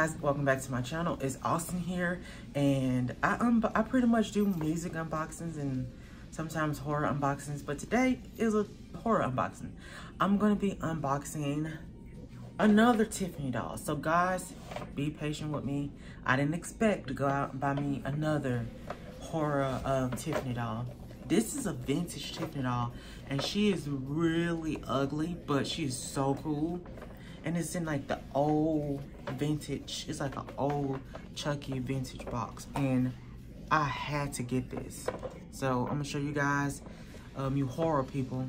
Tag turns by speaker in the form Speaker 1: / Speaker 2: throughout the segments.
Speaker 1: guys, welcome back to my channel. It's Austin here, and I pretty much do music unboxings and sometimes horror unboxings, but today is a horror unboxing. I'm gonna be unboxing another Tiffany doll. So guys, be patient with me. I didn't expect to go out and buy me another horror Tiffany doll. This is a vintage Tiffany doll, and she is really ugly, but she is so cool. And it's in like the old vintage, it's like an old Chucky vintage box. And I had to get this. So I'm gonna show you guys, you horror people,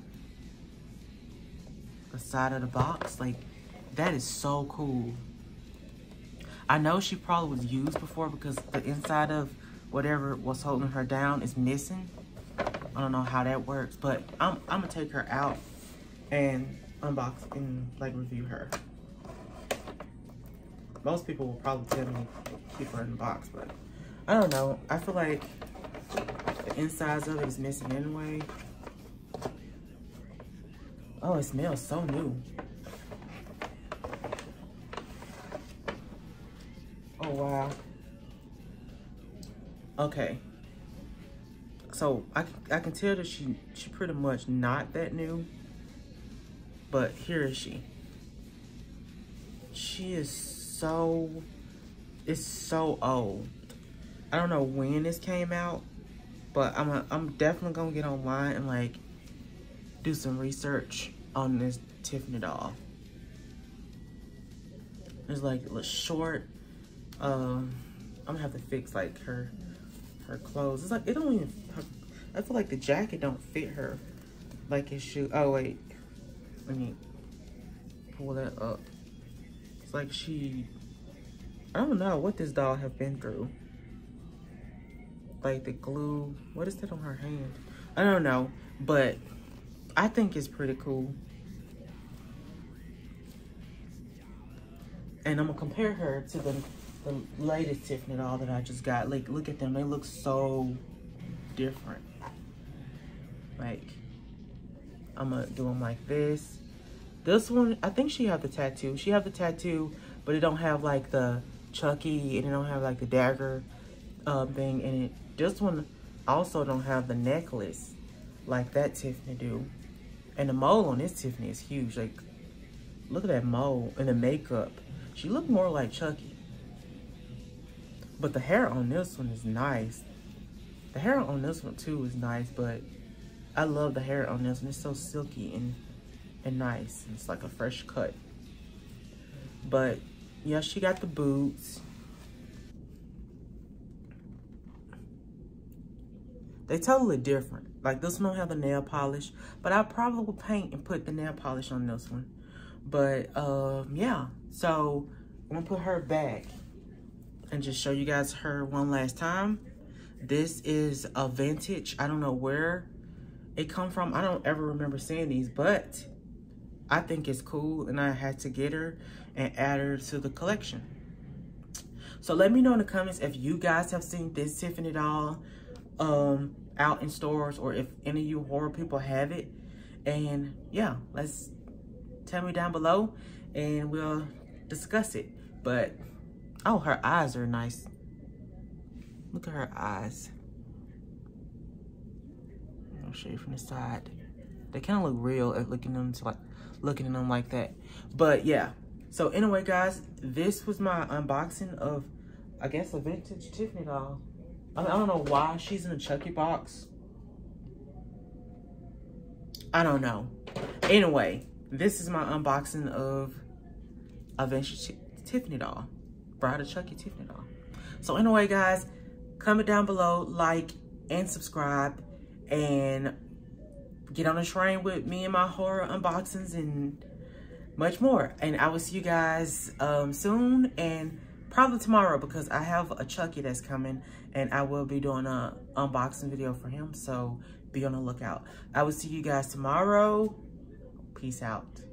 Speaker 1: the side of the box. Like, that is so cool. I know she probably was used before because the inside of whatever was holding her down is missing. I don't know how that works, but I'm gonna take her out and unbox and like review her. Most people will probably tell me to keep her in the box, but I don't know. I feel like the insides of it is missing anyway. Oh, it smells so new. Oh, wow. Okay. So I can tell that she pretty much not that new, but here is she. She is it's so old. I don't know when this came out, but I'm definitely gonna get online and like do some research on this Tiffany doll. There's like a little short. I'm gonna have to fix like her clothes. It's like it don't even. I feel like the jacket don't fit her like it should. Oh wait, let me pull that up. It's like I don't know what this doll have been through. Like the glue, what is that on her hand? I don't know, but I think it's pretty cool. And I'm gonna compare her to the latest Tiffany doll that I just got. Like, look at them, they look so different. Like, I'm gonna do them like this. This one, I think she have the tattoo. She have the tattoo, but it don't have like the Chucky, and it don't have like the dagger thing in it. This one also don't have the necklace like that Tiffany do. And the mole on this Tiffany is huge. Like, look at that mole and the makeup. She look more like Chucky. But the hair on this one is nice. The hair on this one too is nice, but I love the hair on this one. It's so silky and nice. It's like a fresh cut. But yeah, she got the boots. They totally different. Like, this one don't have the nail polish, but I probably will paint and put the nail polish on this one. But yeah, so I'm gonna put her back and just show you guys her one last time. This is a vintage. I don't know where it come from. I don't ever remember seeing these, but I think it's cool, and I had to get her and add her to the collection. So let me know in the comments if you guys have seen this Tiffany doll out in stores, or if any of you horror people have it. And yeah, tell me down below and we'll discuss it. But oh, her eyes are nice. Look at her eyes. I'll show you from the side. They kind of look real at looking at them like that. But yeah, so anyway guys, this was my unboxing of, I guess, a vintage Tiffany doll. I don't know why she's in a Chucky box. I don't know. Anyway, this is my unboxing of a vintage Tiffany doll. Bride of Chucky Tiffany doll. So anyway guys, comment down below, like and subscribe, and get on the train with me and my horror unboxings and much more. And I will see you guys soon, and probably tomorrow, because I have a Chucky that's coming and I will be doing a unboxing video for him. So be on the lookout. I will see you guys tomorrow. Peace out.